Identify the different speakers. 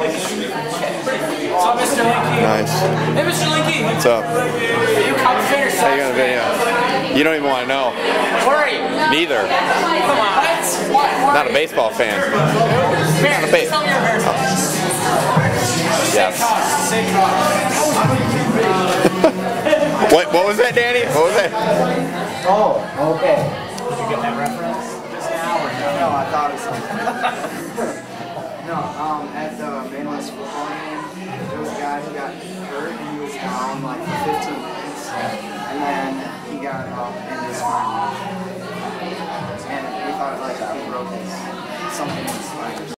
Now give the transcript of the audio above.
Speaker 1: Mr. Linky.
Speaker 2: Nice.
Speaker 1: Hey, Mr. Linky.
Speaker 2: What's up?
Speaker 1: Are you Cubs fan or
Speaker 2: How
Speaker 1: Sox
Speaker 2: you gonna video? You don't even want to know.
Speaker 1: What are you?
Speaker 2: Neither.
Speaker 1: Come on. What?
Speaker 2: Not a baseball fan. Not a
Speaker 1: Tell me your hairstyle.
Speaker 2: Yes.
Speaker 1: Say Cox.
Speaker 2: What was that, Danny? What was that?
Speaker 3: Oh, okay.
Speaker 1: Did you get that reference just now or no?
Speaker 3: No, I thought of something. No, at the Mainland's football game, there was a guy who got hurt and he was down like for 15 minutes. And then he got up and his spine. And we thought like he broke his something in his spine.